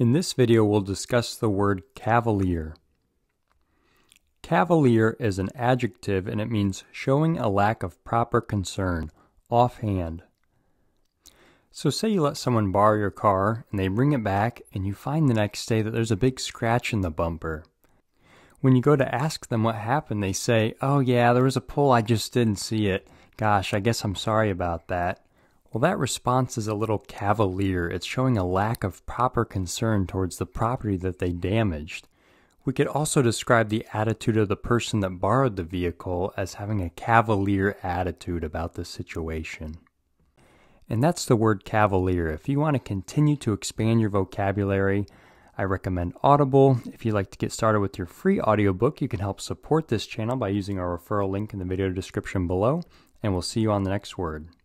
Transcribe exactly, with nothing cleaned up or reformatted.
In this video, we'll discuss the word cavalier. Cavalier is an adjective and it means showing a lack of proper concern, offhand. So say you let someone borrow your car and they bring it back and you find the next day that there's a big scratch in the bumper. When you go to ask them what happened, they say, "Oh yeah, there was a pull, I just didn't see it. Gosh, I guess I'm sorry about that." Well, that response is a little cavalier. It's showing a lack of proper concern towards the property that they damaged. We could also describe the attitude of the person that borrowed the vehicle as having a cavalier attitude about the situation. And that's the word cavalier. If you want to continue to expand your vocabulary, I recommend Audible. If you'd like to get started with your free audiobook, you can help support this channel by using our referral link in the video description below, and we'll see you on the next word.